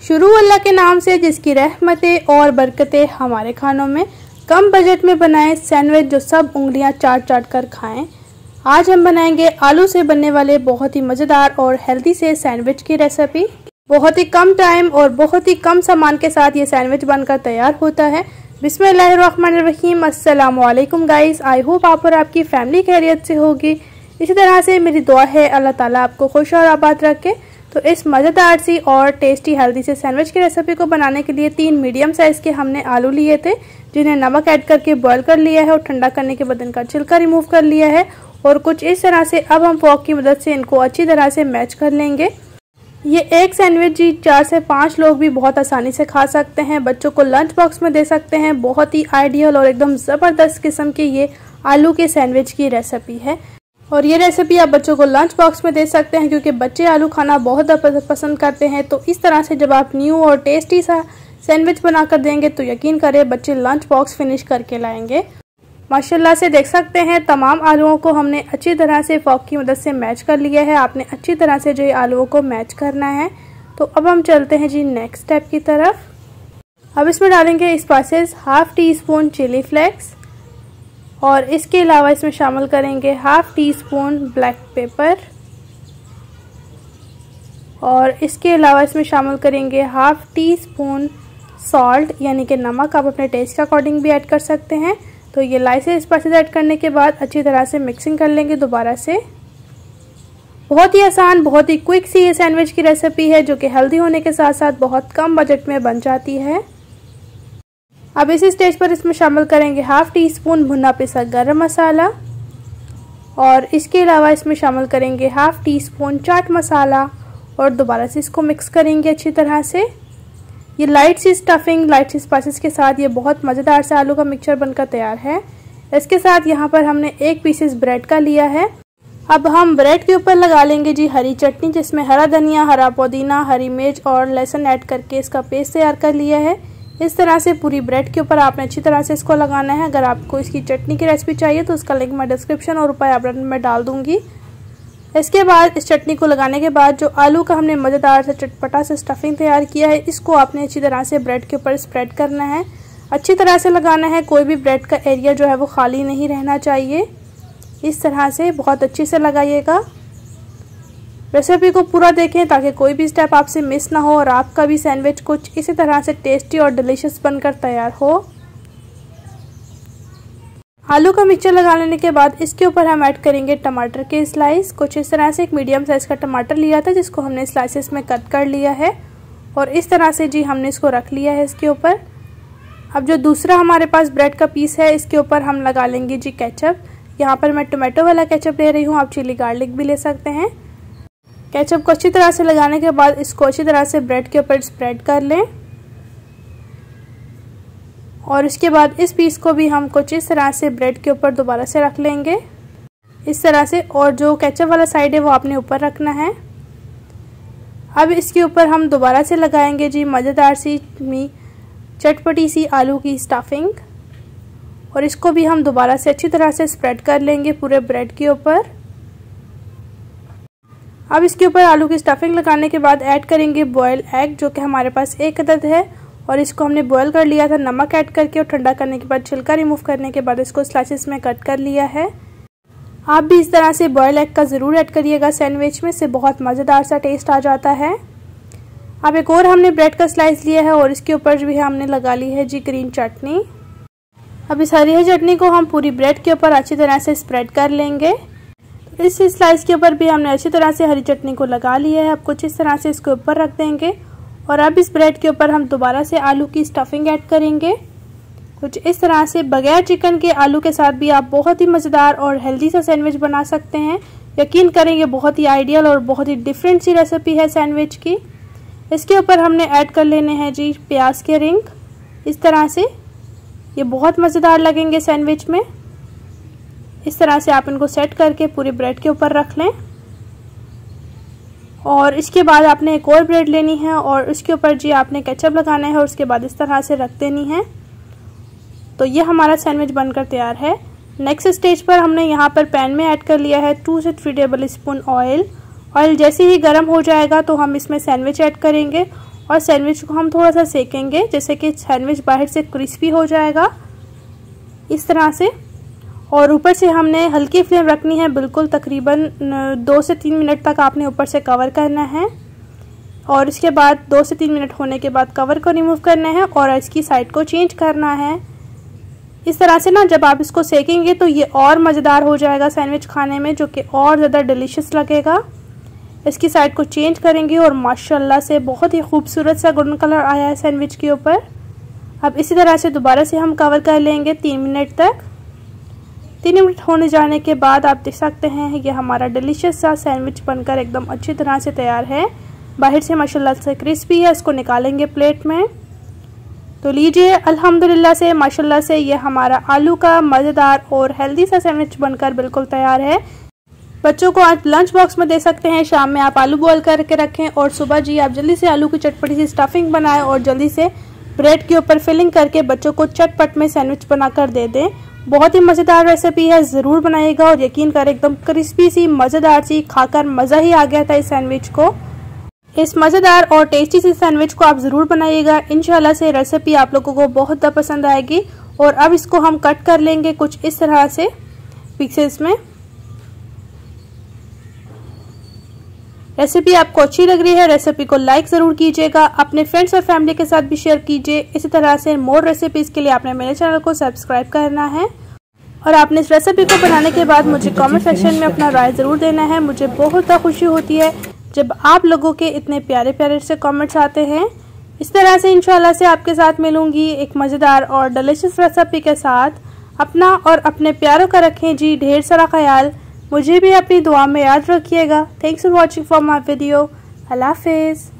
शुरू अल्लाह के नाम से जिसकी रहमतें और बरकतें हमारे खानों में। कम बजट में बनाएं सैंडविच जो सब उंगलियां चाट चाट कर खाएं। आज हम बनाएंगे आलू से बनने वाले बहुत ही मज़ेदार और हेल्दी से सैंडविच की रेसिपी। बहुत ही कम टाइम और बहुत ही कम सामान के साथ ये सैंडविच बनकर तैयार होता है। बिस्मिल्लाहिर्रहमानिर्रहीम। अस्सलाम वालेकुम गाइस, आई होप आप और आपकी फैमिली खैरियत से होगी। इसी तरह से मेरी दुआ है अल्लाह ताला आपको खुश और आबाद रखे। तो इस मज़ेदार सी और टेस्टी हेल्दी से सैंडविच की रेसिपी को बनाने के लिए 3 मीडियम साइज़ के हमने आलू लिए थे, जिन्हें नमक ऐड करके बॉईल कर लिया है और ठंडा करने के बाद इनका छिलका रिमूव कर लिया है। और कुछ इस तरह से अब हम फोक की मदद से इनको अच्छी तरह से मैच कर लेंगे। ये एक सैंडविच जी 4 से 5 लोग भी बहुत आसानी से खा सकते हैं। बच्चों को लंच बॉक्स में दे सकते हैं। बहुत ही आइडियल और एकदम ज़बरदस्त किस्म की ये आलू के सैंडविच की रेसिपी है। और ये रेसिपी आप बच्चों को लंच बॉक्स में दे सकते हैं क्योंकि बच्चे आलू खाना बहुत पसंद करते हैं। तो इस तरह से जब आप न्यू और टेस्टी सा सैंडविच बनाकर देंगे तो यकीन करें बच्चे लंच बॉक्स फिनिश करके लाएंगे। माशाल्लाह से देख सकते हैं तमाम आलूओं को हमने अच्छी तरह से फोक की मदद से मैच कर लिया है। आपने अच्छी तरह से जो आलूओं को मैच करना है। तो अब हम चलते हैं जी नेक्स्ट स्टेप की तरफ। अब इसमें डालेंगे spices, half teaspoon chilli flakes और इसके अलावा इसमें शामिल करेंगे half teaspoon black pepper और इसके अलावा इसमें शामिल करेंगे हाफ टी स्पून सॉल्ट यानी कि नमक। आप अपने टेस्ट के अकॉर्डिंग भी ऐड कर सकते हैं। तो ये लाइसे स्पाइसेस ऐड करने के बाद अच्छी तरह से मिक्सिंग कर लेंगे दोबारा से। बहुत ही आसान, बहुत ही क्विक सी ये सैंडविच की रेसिपी है जो कि हेल्दी होने के साथ साथ बहुत कम बजट में बन जाती है। अब इसी स्टेज पर इसमें शामिल करेंगे हाफ टी स्पून भुना पिसा गरम मसाला और इसके अलावा इसमें शामिल करेंगे half teaspoon chaat masala और दोबारा से इसको मिक्स करेंगे अच्छी तरह से। ये लाइट सी स्टफिंग, लाइट सी स्पाइसेस के साथ ये बहुत मज़ेदार सा आलू का मिक्सचर बनकर तैयार है। इसके साथ यहाँ पर हमने 1 पीसेस ब्रेड का लिया है। अब हम ब्रेड के ऊपर लगा लेंगे जी हरी चटनी, जिसमें हरा धनिया, हरा पुदीना, हरी मिर्च और लहसुन ऐड करके इसका पेस्ट तैयार कर लिया है। इस तरह से पूरी ब्रेड के ऊपर आपने अच्छी तरह से इसको लगाना है। अगर आपको इसकी चटनी की रेसिपी चाहिए तो उसका लिंक मैं डिस्क्रिप्शन और ऊपर आई बटन में डाल दूंगी। इसके बाद इस चटनी को लगाने के बाद जो आलू का हमने मज़ेदार से चटपटा से स्टफिंग तैयार किया है, इसको आपने अच्छी तरह से ब्रेड के ऊपर स्प्रेड करना है। अच्छी तरह से लगाना है, कोई भी ब्रेड का एरिया जो है वो खाली नहीं रहना चाहिए। इस तरह से बहुत अच्छे से लगाइएगा। रेसिपी को पूरा देखें ताकि कोई भी स्टेप आपसे मिस ना हो और आपका भी सैंडविच कुछ इसी तरह से टेस्टी और डिलीशियस बनकर तैयार हो। आलू का मिक्सचर लगा लेने के बाद इसके ऊपर हम ऐड करेंगे टमाटर के स्लाइस। कुछ इस तरह से एक मीडियम साइज़ का टमाटर लिया था जिसको हमने स्लाइसेस में कट कर लिया है और इस तरह से जी हमने इसको रख लिया है इसके ऊपर। अब जो दूसरा हमारे पास ब्रेड का पीस है इसके ऊपर हम लगा लेंगे जी केचप। यहाँ पर मैं टोमेटो वाला केचप ले रही हूँ, आप चिली गार्लिक भी ले सकते हैं। केचप को अच्छी तरह से लगाने के बाद इसको अच्छी तरह से ब्रेड के ऊपर स्प्रेड कर लें और इसके बाद इस पीस को भी हम कुछ इस तरह से ब्रेड के ऊपर दोबारा से रख लेंगे इस तरह से। और जो केचप वाला साइड है वो आपने ऊपर रखना है। अब इसके ऊपर हम दोबारा से लगाएंगे जी मज़ेदार सी चटपटी सी आलू की स्टफिंग और इसको भी हम दोबारा से अच्छी तरह से स्प्रेड कर लेंगे पूरे ब्रेड के ऊपर। अब इसके ऊपर आलू की स्टफिंग लगाने के बाद ऐड करेंगे बॉयल एग, जो कि हमारे पास 1 अदद है और इसको हमने बॉयल कर लिया था नमक ऐड करके और ठंडा करने के बाद छिलका रिमूव करने के बाद इसको स्लाइसेस में कट कर लिया है। आप भी इस तरह से बॉयल एग का ज़रूर ऐड करिएगा सैंडविच में, से बहुत मज़ेदार सा टेस्ट आ जाता है। अब एक और हमने ब्रेड का स्लाइस लिया है और इसके ऊपर भी हमने लगा ली है जी ग्रीन चटनी। अब इस हरी चटनी को हम पूरी ब्रेड के ऊपर अच्छी तरह से स्प्रेड कर लेंगे। इस स्लाइस के ऊपर भी हमने अच्छी तरह से हरी चटनी को लगा लिया है। अब कुछ इस तरह से इसके ऊपर रख देंगे और अब इस ब्रेड के ऊपर हम दोबारा से आलू की स्टफिंग ऐड करेंगे कुछ इस तरह से। बगैर चिकन के आलू के साथ भी आप बहुत ही मज़ेदार और हेल्दी सा सैंडविच बना सकते हैं। यकीन करें ये बहुत ही आइडियल और बहुत ही डिफरेंट सी रेसिपी है सैंडविच की। इसके ऊपर हमने ऐड कर लेने हैं जी प्याज के रिंग इस तरह से। ये बहुत मज़ेदार लगेंगे सैंडविच में। इस तरह से आप इनको सेट करके पूरी ब्रेड के ऊपर रख लें और इसके बाद आपने एक और ब्रेड लेनी है और उसके ऊपर जी आपने केचप लगाना है और उसके बाद इस तरह से रख देनी है। तो ये हमारा सैंडविच बनकर तैयार है। नेक्स्ट स्टेज पर हमने यहाँ पर पैन में ऐड कर लिया है 2 से 3 टेबल स्पून ऑयल। ऑयल जैसे ही गर्म हो जाएगा तो हम इसमें सैंडविच ऐड करेंगे और सैंडविच को हम थोड़ा सा सेकेंगे जिससे कि सैंडविच बाहर से क्रिस्पी हो जाएगा इस तरह से। और ऊपर से हमने हल्की फ्लेम रखनी है, बिल्कुल तकरीबन 2 से 3 मिनट तक आपने ऊपर से कवर करना है। और इसके बाद 2 से 3 मिनट होने के बाद कवर को रिमूव करना है और इसकी साइड को चेंज करना है। इस तरह से ना जब आप इसको सेकेंगे तो ये और मज़ेदार हो जाएगा सैंडविच खाने में, जो कि और ज़्यादा डिलीशियस लगेगा। इसकी साइड को चेंज करेंगे और माशाल्लाह से बहुत ही खूबसूरत सा गोल्डन कलर आया है सैंडविच के ऊपर। अब इसी तरह से दोबारा से हम कवर कर लेंगे 3 मिनट तक। 3 मिनट होने जाने के बाद आप देख सकते हैं ये हमारा डिलीशियस सा सैंडविच बनकर एकदम अच्छी तरह से तैयार है। बाहर से माशाल्लाह से क्रिस्पी है। इसको निकालेंगे प्लेट में। तो लीजिए अल्हम्दुलिल्लाह से माशाल्लाह से ये हमारा आलू का मज़ेदार और हेल्दी सा सैंडविच बनकर बिल्कुल तैयार है। बच्चों को आज लंच बॉक्स में दे सकते हैं। शाम में आप आलू बॉईल करके रखें और सुबह जी आप जल्दी से आलू की चटपटी सी स्टफिंग बनाएं और जल्दी से ब्रेड के ऊपर फिलिंग करके बच्चों को चटपट में सैंडविच बनाकर दे दें। बहुत ही मज़ेदार रेसिपी है, ज़रूर बनाइएगा और यकीन करें एकदम क्रिस्पी सी मज़ेदार सी, खाकर मज़ा ही आ गया था इस सैंडविच को। इस मज़ेदार और टेस्टी सी सैंडविच को आप ज़रूर बनाइएगा। इंशाल्लाह से रेसिपी आप लोगों को बहुत ज़्यादा पसंद आएगी। और अब इसको हम कट कर लेंगे कुछ इस तरह से पीसेस में। रेसिपी आपको अच्छी लग रही है, रेसिपी को लाइक ज़रूर कीजिएगा, अपने फ्रेंड्स और फैमिली के साथ भी शेयर कीजिए। इसी तरह से मोर रेसिपीज़ के लिए आपने मेरे चैनल को सब्सक्राइब करना है और आपने इस रेसिपी को बनाने के बाद मुझे कमेंट सेक्शन में अपना राय ज़रूर देना है। मुझे बहुत ज़्यादा खुशी होती है जब आप लोगों के इतने प्यारे प्यारे से कमेंट्स आते हैं। इस तरह से इंशाल्लाह से आपके साथ मिलूंगी एक मज़ेदार और डिलीशियस रेसिपी के साथ। अपना और अपने प्यारों का रखें जी ढेर सारा ख्याल। मुझे भी अपनी दुआ में याद रखिएगा। Thanks for watching for my video. Allah हाफिज़।